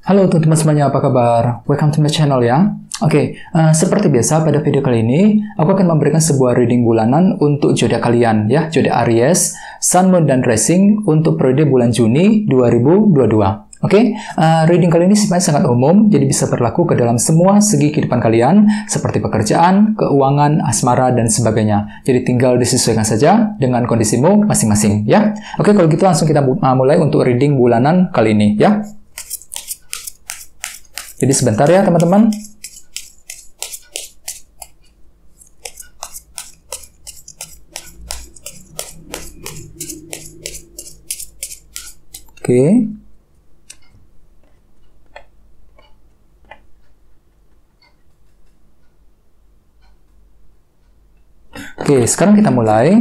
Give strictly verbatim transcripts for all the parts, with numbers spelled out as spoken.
Halo teman-teman semuanya, apa kabar? Welcome to my channel ya. Oke, okay, uh, seperti biasa pada video kali ini, aku akan memberikan sebuah reading bulanan untuk zodiak kalian ya, zodiak Aries, Sun, Moon, dan Rising untuk periode bulan Juni dua ribu dua puluh dua. Oke, okay? uh, reading kali ini sebenarnya sangat umum, jadi bisa berlaku ke dalam semua segi kehidupan kalian, seperti pekerjaan, keuangan, asmara, dan sebagainya. Jadi tinggal disesuaikan saja dengan kondisimu masing-masing ya. Oke, okay, kalau gitu langsung kita uh, mulai untuk reading bulanan kali ini ya. Jadi sebentar ya teman-teman. Oke. Oke, sekarang kita mulai.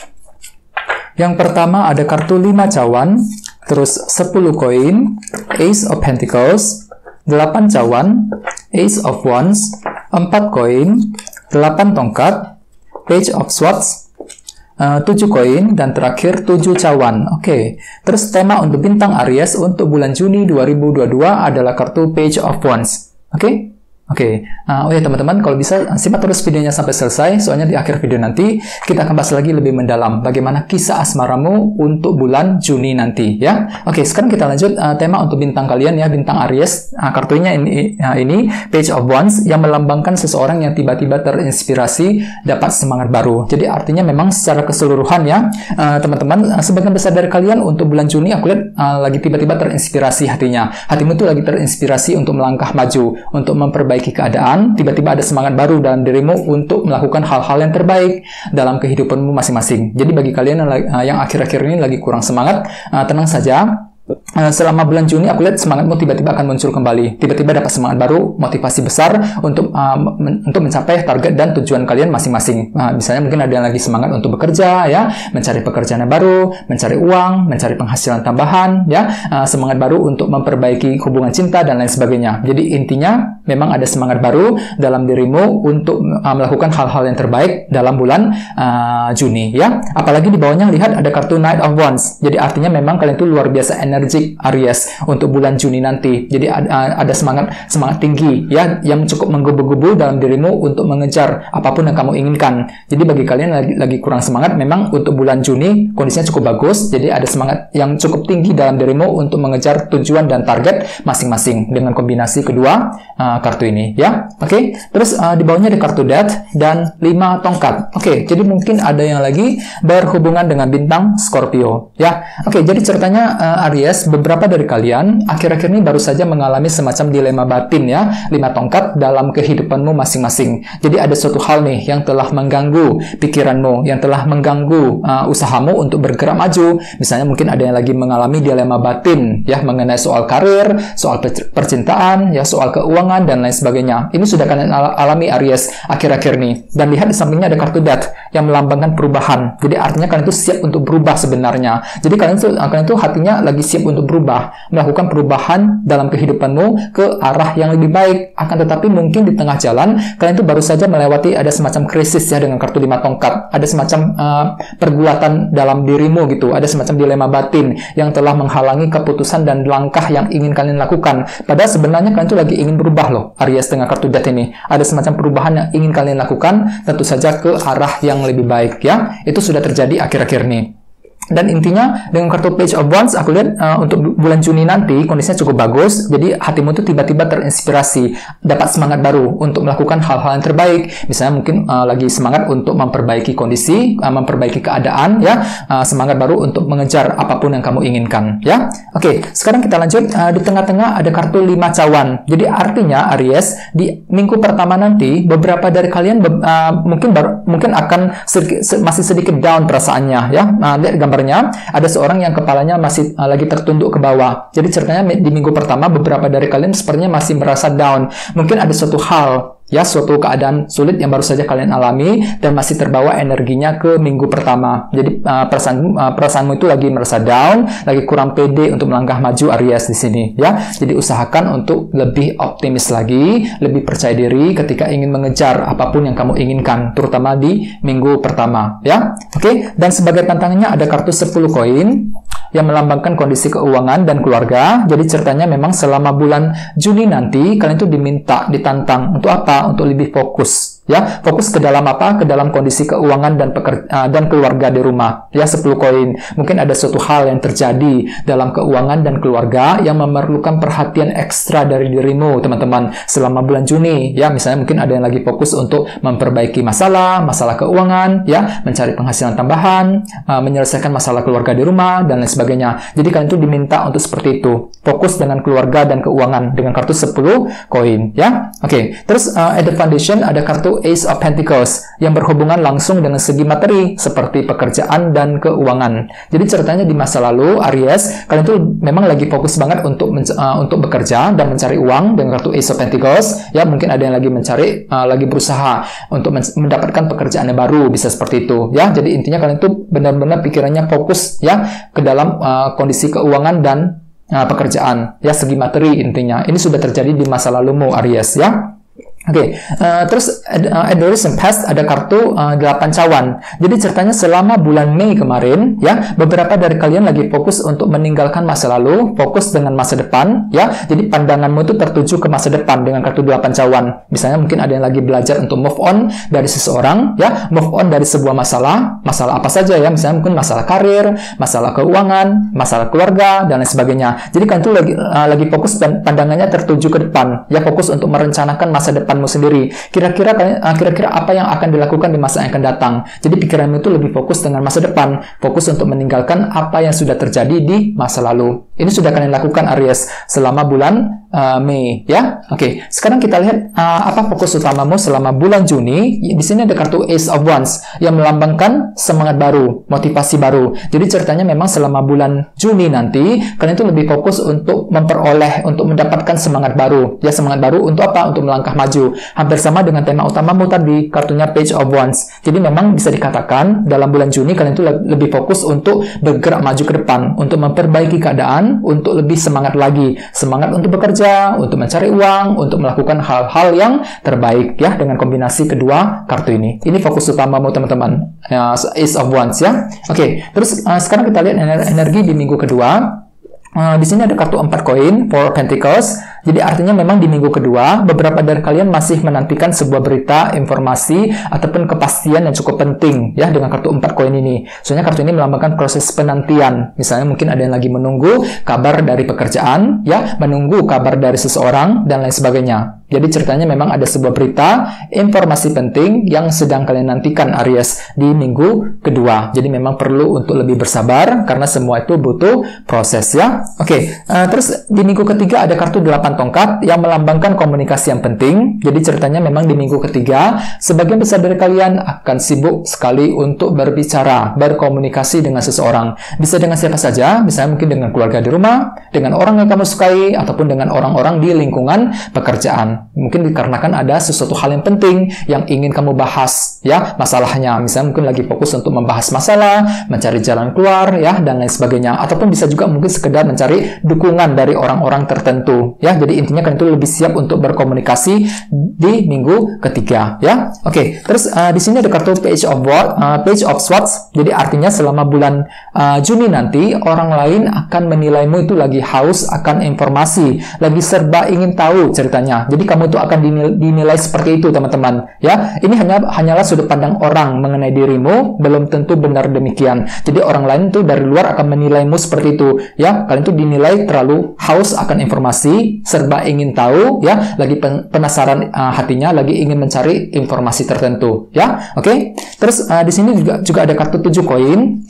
Yang pertama ada kartu lima cawan, terus sepuluh koin, Ace of Pentacles, delapan cawan, Ace of Wands, empat koin, delapan tongkat, Page of Swords, uh, tujuh koin, dan terakhir tujuh cawan. Oke, okay. Terus tema untuk bintang Aries untuk bulan Juni dua ribu dua puluh dua adalah kartu Page of Wands. Oke? Okay? Oke, okay. uh, oh ya teman-teman, kalau bisa simak terus videonya sampai selesai, soalnya di akhir video nanti kita akan bahas lagi lebih mendalam bagaimana kisah asmaramu untuk bulan Juni nanti ya. Oke, okay, sekarang kita lanjut uh, tema untuk bintang kalian ya, bintang Aries. Uh, kartunya ini, uh, ini Page of Wands yang melambangkan seseorang yang tiba-tiba terinspirasi dapat semangat baru. Jadi artinya memang secara keseluruhan ya, teman-teman, uh, uh, sebagian besar dari kalian untuk bulan Juni aku lihat uh, lagi tiba-tiba terinspirasi hatinya. Hatimu tuh lagi terinspirasi untuk melangkah maju, untuk memperbaiki keadaan, tiba-tiba ada semangat baru dalam dirimu untuk melakukan hal-hal yang terbaik dalam kehidupanmu masing-masing. Jadi bagi kalian yang akhir-akhir ini lagi kurang semangat, tenang saja. Selama bulan Juni aku lihat semangatmu tiba-tiba akan muncul kembali, tiba-tiba dapat semangat baru, motivasi besar untuk uh, men untuk mencapai target dan tujuan kalian masing-masing. Nah, misalnya mungkin ada yang lagi semangat untuk bekerja ya, mencari pekerjaan yang baru, mencari uang, mencari penghasilan tambahan ya, uh, semangat baru untuk memperbaiki hubungan cinta dan lain sebagainya. Jadi intinya memang ada semangat baru dalam dirimu untuk uh, melakukan hal-hal yang terbaik dalam bulan uh, Juni ya. Apalagi di bawahnya lihat ada kartu Knight of Wands. Jadi artinya memang kalian itu luar biasa energik Aries untuk bulan Juni nanti. Jadi ada, ada semangat semangat tinggi ya yang cukup menggebu-gebu dalam dirimu untuk mengejar apapun yang kamu inginkan. Jadi bagi kalian lagi, lagi kurang semangat, memang untuk bulan Juni kondisinya cukup bagus. Jadi ada semangat yang cukup tinggi dalam dirimu untuk mengejar tujuan dan target masing-masing dengan kombinasi kedua uh, kartu ini ya. Oke, okay? Terus uh, di bawahnya ada kartu Death dan lima tongkat. Oke, okay, jadi mungkin ada yang lagi berhubungan dengan bintang Scorpio ya. Oke, okay, jadi ceritanya uh, Aries, beberapa dari kalian akhir-akhir ini baru saja mengalami semacam dilema batin ya, lima tongkat dalam kehidupanmu masing-masing. Jadi ada suatu hal nih yang telah mengganggu pikiranmu, yang telah mengganggu uh, usahamu untuk bergerak maju. Misalnya mungkin ada yang lagi mengalami dilema batin ya mengenai soal karir, soal percintaan, ya soal keuangan dan lain sebagainya. Ini sudah kalian al alami Aries akhir-akhir ini. Dan lihat di sampingnya ada kartu Death yang melambangkan perubahan. Jadi artinya kalian itu siap untuk berubah sebenarnya. Jadi kalian itu kalian itu hatinya lagi siap untuk berubah, melakukan perubahan dalam kehidupanmu ke arah yang lebih baik. Akan tetapi mungkin di tengah jalan kalian itu baru saja melewati ada semacam krisis ya dengan kartu lima tongkat. Ada semacam uh, pergulatan dalam dirimu gitu. Ada semacam dilema batin yang telah menghalangi keputusan dan langkah yang ingin kalian lakukan. Padahal sebenarnya kalian itu lagi ingin berubah loh, Aries dengan kartu Death ini. Ada semacam perubahan yang ingin kalian lakukan, tentu saja ke arah yang lebih baik ya. Itu sudah terjadi akhir-akhir ini. Dan intinya dengan kartu Page of Wands aku lihat uh, untuk bulan Juni nanti kondisinya cukup bagus. Jadi hatimu tuh tiba-tiba terinspirasi, dapat semangat baru untuk melakukan hal-hal yang terbaik. Misalnya mungkin uh, lagi semangat untuk memperbaiki kondisi, uh, memperbaiki keadaan ya, uh, semangat baru untuk mengejar apapun yang kamu inginkan ya. Oke, sekarang kita lanjut. Uh, di tengah-tengah ada kartu lima cawan. Jadi artinya Aries, di minggu pertama nanti beberapa dari kalian uh, mungkin baru, mungkin akan sedikit, masih sedikit down perasaannya ya. Uh, lihat gambar ada seorang yang kepalanya masih uh, lagi tertunduk ke bawah. Jadi ceritanya di minggu pertama beberapa dari kalian sepertinya masih merasa down. Mungkin ada suatu hal Ya, suatu keadaan sulit yang baru saja kalian alami dan masih terbawa energinya ke minggu pertama. Jadi uh, perasaan uh, perasaanmu itu lagi merasa down, lagi kurang pede untuk melangkah maju Aries di sini, ya. Jadi usahakan untuk lebih optimis lagi, lebih percaya diri ketika ingin mengejar apapun yang kamu inginkan, terutama di minggu pertama, ya. Oke, dan sebagai tantangannya ada kartu sepuluh koin yang melambangkan kondisi keuangan dan keluarga. Jadi ceritanya memang selama bulan Juni nanti kalian itu diminta, ditantang untuk apa? Untuk lebih fokus, ya, fokus ke dalam apa? Ke dalam kondisi keuangan dan pekerja, uh, dan keluarga di rumah, ya. Sepuluh koin. Mungkin ada suatu hal yang terjadi dalam keuangan dan keluarga yang memerlukan perhatian ekstra dari dirimu, teman-teman, selama bulan Juni, ya. Misalnya mungkin ada yang lagi fokus untuk memperbaiki masalah, masalah keuangan, ya, mencari penghasilan tambahan, uh, menyelesaikan masalah keluarga di rumah dan lain sebagainya. Jadi kalian itu diminta untuk seperti itu, fokus dengan keluarga dan keuangan dengan kartu sepuluh koin, ya. Oke, okay. Terus uh, at the foundation ada kartu Ace of Pentacles yang berhubungan langsung dengan segi materi seperti pekerjaan dan keuangan. Jadi ceritanya di masa lalu Aries, kalian tuh memang lagi fokus banget untuk uh, untuk bekerja dan mencari uang dengan kartu Ace of Pentacles. Ya, mungkin ada yang lagi mencari, uh, lagi berusaha untuk men mendapatkan pekerjaan yang baru, bisa seperti itu. Ya, jadi intinya kalian tuh benar-benar pikirannya fokus, ya, ke dalam uh, kondisi keuangan dan uh, pekerjaan. Ya, segi materi intinya. Ini sudah terjadi di masa lalumu Aries, ya. Oke, okay. uh, terus uh, at the recent past ada kartu uh, delapan cawan. Jadi ceritanya selama bulan Mei kemarin, ya, beberapa dari kalian lagi fokus untuk meninggalkan masa lalu, fokus dengan masa depan, ya. Jadi pandanganmu itu tertuju ke masa depan dengan kartu delapan cawan. Misalnya mungkin ada yang lagi belajar untuk move on dari seseorang, ya, move on dari sebuah masalah, masalah apa saja, ya. Misalnya mungkin masalah karir, masalah keuangan, masalah keluarga dan lain sebagainya. Jadi kalian tuh lagi uh, lagi fokus dan pandangannya tertuju ke depan, ya, fokus untuk merencanakan masa depan sendiri. Kira-kira kira-kira apa yang akan dilakukan di masa yang akan datang. Jadi pikiranmu itu lebih fokus dengan masa depan, fokus untuk meninggalkan apa yang sudah terjadi di masa lalu. Ini sudah kalian lakukan Aries selama bulan uh, Mei, ya. Oke, okay. Sekarang kita lihat uh, apa fokus utamamu selama bulan Juni. Di sini ada kartu Ace of Wands yang melambangkan semangat baru, motivasi baru. Jadi ceritanya memang selama bulan Juni nanti kalian itu lebih fokus untuk memperoleh, untuk mendapatkan semangat baru. Ya, semangat baru untuk apa? Untuk melangkah maju. Hampir sama dengan tema utamamu tadi, kartunya Page of Wands. Jadi memang bisa dikatakan dalam bulan Juni kalian itu lebih fokus untuk bergerak maju ke depan, untuk memperbaiki keadaan, untuk lebih semangat lagi, semangat untuk bekerja, untuk mencari uang, untuk melakukan hal-hal yang terbaik, ya, dengan kombinasi kedua kartu ini. Ini fokus utamamu teman-teman, uh, Ace of Wands, ya. Oke, okay. Terus uh, sekarang kita lihat energi di minggu kedua. Uh, di sini ada kartu empat koin, Four Pentacles. Jadi artinya memang di minggu kedua, beberapa dari kalian masih menantikan sebuah berita, informasi, ataupun kepastian yang cukup penting, ya, dengan kartu empat koin ini. Soalnya kartu ini melambangkan proses penantian. Misalnya mungkin ada yang lagi menunggu kabar dari pekerjaan, ya, menunggu kabar dari seseorang, dan lain sebagainya. Jadi ceritanya memang ada sebuah berita, informasi penting yang sedang kalian nantikan Aries di minggu kedua. Jadi memang perlu untuk lebih bersabar, karena semua itu butuh proses, ya. Oke, okay. uh, terus di minggu ketiga ada kartu delapan tongkat yang melambangkan komunikasi yang penting. Jadi ceritanya memang di minggu ketiga, sebagian besar dari kalian akan sibuk sekali untuk berbicara, berkomunikasi dengan seseorang. Bisa dengan siapa saja, misalnya mungkin dengan keluarga di rumah, dengan orang yang kamu sukai, ataupun dengan orang-orang di lingkungan pekerjaan. Mungkin dikarenakan ada sesuatu hal yang penting yang ingin kamu bahas, ya, masalahnya. Misalnya mungkin lagi fokus untuk membahas masalah, mencari jalan keluar, ya, dan lain sebagainya. Ataupun bisa juga mungkin sekedar mencari dukungan dari orang-orang tertentu, ya. Jadi intinya kalian itu lebih siap untuk berkomunikasi di minggu ketiga, ya. Oke, okay. Terus uh, di sini ada kartu Page of World, uh, Page of Swords. Jadi artinya selama bulan uh, Juni nanti orang lain akan menilaimu itu lagi haus akan informasi, lagi serba ingin tahu ceritanya. Jadi kamu itu akan dinilai, dinilai seperti itu, teman-teman, ya. Ini hanya hanyalah sudut pandang orang mengenai dirimu, belum tentu benar demikian. Jadi orang lain tuh dari luar akan menilaimu seperti itu, ya. Kalian tuh dinilai terlalu haus akan informasi, serba ingin tahu, ya, lagi penasaran uh, hatinya, lagi ingin mencari informasi tertentu, ya. Oke, okay? Terus uh, di sini juga juga ada kartu tujuh koin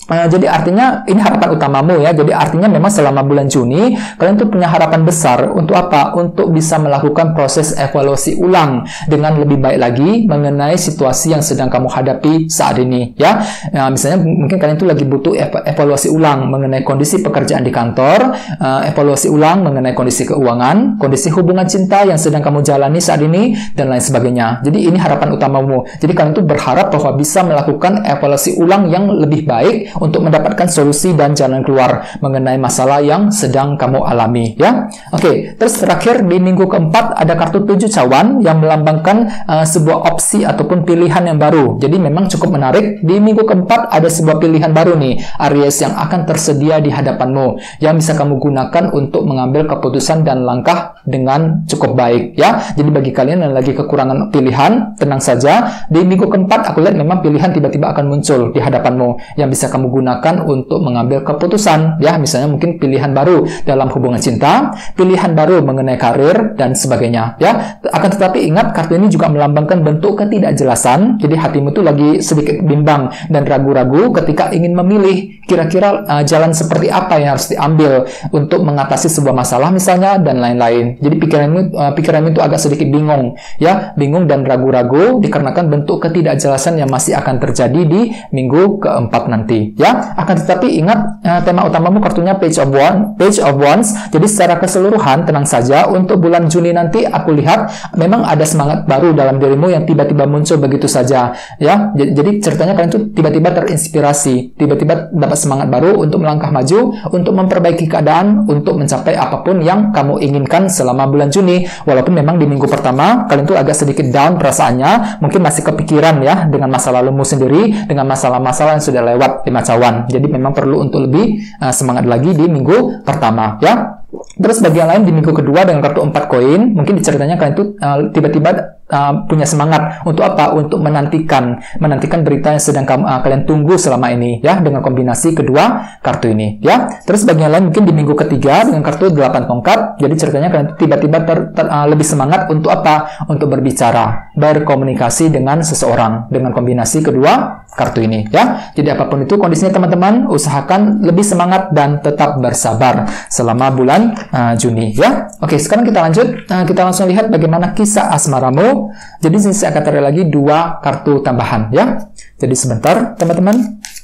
Uh, jadi artinya ini harapan utamamu ya. Jadi artinya memang selama bulan Juni kalian tuh punya harapan besar untuk apa? Untuk bisa melakukan proses evaluasi ulang dengan lebih baik lagi mengenai situasi yang sedang kamu hadapi saat ini ya. Nah, misalnya mungkin kalian tuh lagi butuh ev evaluasi ulang mengenai kondisi pekerjaan di kantor, uh, evaluasi ulang mengenai kondisi keuangan, kondisi hubungan cinta yang sedang kamu jalani saat ini dan lain sebagainya. Jadi ini harapan utamamu. Jadi kalian tuh berharap bahwa bisa melakukan evaluasi ulang yang lebih baik untuk mendapatkan solusi dan jalan keluar mengenai masalah yang sedang kamu alami ya. Oke, terus terakhir di minggu keempat ada kartu tujuh cawan yang melambangkan uh, sebuah opsi ataupun pilihan yang baru. Jadi memang cukup menarik. Di minggu keempat ada sebuah pilihan baru nih Aries yang akan tersedia di hadapanmu yang bisa kamu gunakan untuk mengambil keputusan dan langkah dengan cukup baik ya. Jadi bagi kalian yang lagi kekurangan pilihan, tenang saja. Di minggu keempat aku lihat memang pilihan tiba-tiba akan muncul di hadapanmu yang bisa kamu gunakan untuk mengambil keputusan ya, misalnya mungkin pilihan baru dalam hubungan cinta, pilihan baru mengenai karir dan sebagainya ya. Akan tetapi ingat kartu ini juga melambangkan bentuk ketidakjelasan. Jadi hatimu tuh lagi sedikit bimbang dan ragu-ragu ketika ingin memilih kira-kira uh, jalan seperti apa yang harus diambil untuk mengatasi sebuah masalah misalnya dan lain-lain. Jadi pikiranmu uh, pikiranmu itu agak sedikit bingung ya, bingung dan ragu-ragu dikarenakan bentuk ketidakjelasan yang masih akan terjadi di minggu keempat nanti ya. Akan tetapi ingat uh, tema utamamu kartunya Page of Wands, Page of Wands. Jadi secara keseluruhan tenang saja untuk bulan Juni nanti aku lihat memang ada semangat baru dalam dirimu yang tiba-tiba muncul begitu saja ya. Jadi, jadi ceritanya kalian tuh tiba-tiba terinspirasi, tiba-tiba dapat semangat baru untuk melangkah maju, untuk memperbaiki keadaan, untuk mencapai apapun yang kamu inginkan selama bulan Juni. Walaupun memang di minggu pertama kalian tuh agak sedikit down perasaannya, mungkin masih kepikiran ya dengan masa lalumu sendiri, dengan masalah-masalah yang sudah lewat lima cawan. Jadi memang perlu untuk lebih uh, semangat lagi di minggu pertama ya. Terus bagi yang lain di minggu kedua dengan kartu empat koin, mungkin ceritanya kalian tuh uh, tiba-tiba uh, punya semangat untuk apa? Untuk menantikan menantikan berita yang sedang kamu, uh, kalian tunggu selama ini ya, dengan kombinasi kedua kartu ini ya. Terus bagi yang lain mungkin di minggu ketiga dengan kartu delapan tongkat, jadi ceritanya kalian tiba-tiba ter, ter, uh, lebih semangat untuk apa? Untuk berbicara, berkomunikasi dengan seseorang dengan kombinasi kedua kartu ini ya. Jadi apapun itu kondisinya teman-teman, usahakan lebih semangat dan tetap bersabar selama bulan Uh, Juni ya. Oke, sekarang kita lanjut. Uh, kita langsung lihat bagaimana kisah asmaramu. Jadi sini saya akan tarik lagi dua kartu tambahan ya. Jadi sebentar teman-teman.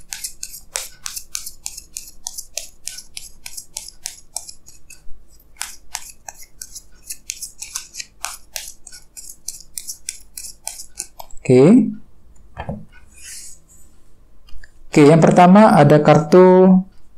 Oke. Oke, yang pertama ada kartu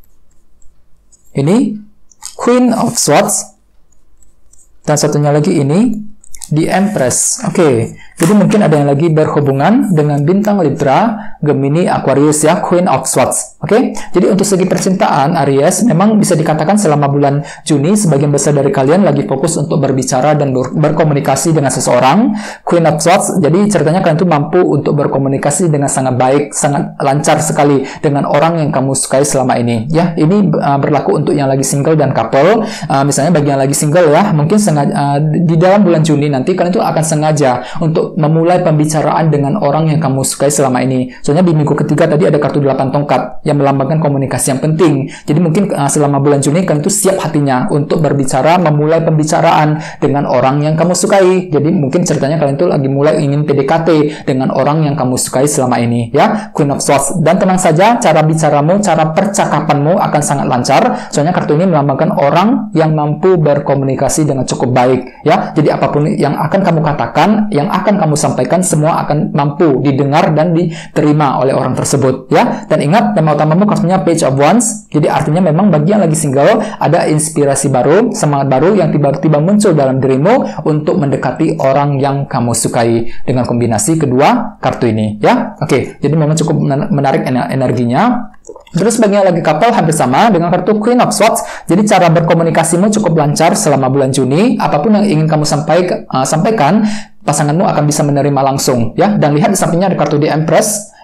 ini Queen of Swords, dan satunya lagi ini The Empress. Oke, okay. Jadi mungkin ada yang lagi berhubungan dengan bintang Libra, Gemini, Aquarius ya, Queen of Swords. Oke, okay? Jadi untuk segi percintaan Aries memang bisa dikatakan selama bulan Juni sebagian besar dari kalian lagi fokus untuk berbicara dan ber berkomunikasi dengan seseorang. Queen of Swords, jadi ceritanya kalian tuh mampu untuk berkomunikasi dengan sangat baik, sangat lancar sekali dengan orang yang kamu sukai selama ini. Ya, ini uh, berlaku untuk yang lagi single dan couple. Uh, misalnya bagi yang lagi single ya, mungkin sengaja uh, di dalam bulan Juni nanti kalian tuh akan sengaja untuk memulai pembicaraan dengan orang yang kamu sukai selama ini. Soalnya di minggu ketiga tadi ada kartu delapan tongkat yang melambangkan komunikasi yang penting. Jadi mungkin uh, selama bulan Juni kalian tuh siap hatinya untuk berbicara, memulai pembicaraan dengan orang yang kamu sukai. Jadi mungkin ceritanya kalian tuh lagi mulai ingin P D K T dengan orang yang kamu sukai selama ini ya, Queen of Swords. Dan tenang saja, cara bicaramu, cara percakapanmu akan sangat lancar. Soalnya kartu ini melambangkan orang yang mampu berkomunikasi dengan cukup baik ya. Jadi apapun yang akan kamu katakan, yang akan kamu sampaikan, semua akan mampu didengar dan diterima oleh orang tersebut ya. Dan ingat, tema utamamu kartunya Page of Wands. Jadi artinya memang bagi yang lagi single ada inspirasi baru, semangat baru yang tiba-tiba muncul dalam dirimu untuk mendekati orang yang kamu sukai dengan kombinasi kedua kartu ini ya. Oke, jadi memang cukup menarik energinya. Terus bagi yang lagi couple hampir sama dengan kartu Queen of Swords. Jadi cara berkomunikasimu cukup lancar selama bulan Juni. Apapun yang ingin kamu sampaikan, uh, sampaikan pasanganmu akan bisa menerima langsung ya. Dan lihat di sampingnya ada kartu The Empress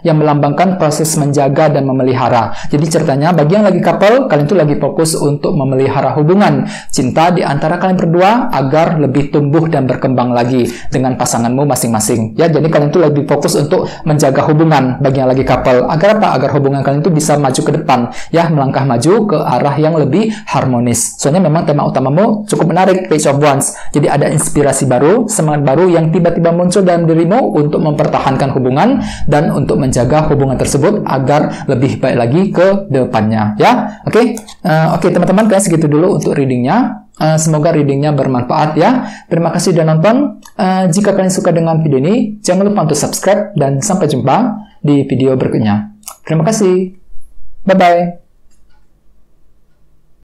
yang melambangkan proses menjaga dan memelihara. Jadi ceritanya bagi yang lagi couple, kalian tuh lagi fokus untuk memelihara hubungan cinta di antara kalian berdua agar lebih tumbuh dan berkembang lagi dengan pasanganmu masing-masing. Ya, jadi kalian tuh lebih fokus untuk menjaga hubungan bagi yang lagi couple. Agar apa? Agar hubungan kalian tuh bisa maju ke depan, ya, melangkah maju ke arah yang lebih harmonis. Soalnya memang tema utamamu cukup menarik, Page of Wands. Jadi ada inspirasi baru, semangat baru yang tiba-tiba muncul dalam dirimu untuk mempertahankan hubungan dan untuk menjaga hubungan tersebut agar lebih baik lagi ke depannya, ya. Oke, okay? uh, oke okay, teman-teman, guys, segitu dulu untuk readingnya. Uh, semoga readingnya bermanfaat, ya. Terima kasih sudah nonton. Uh, jika kalian suka dengan video ini, jangan lupa untuk subscribe dan sampai jumpa di video berikutnya. Terima kasih. Bye-bye.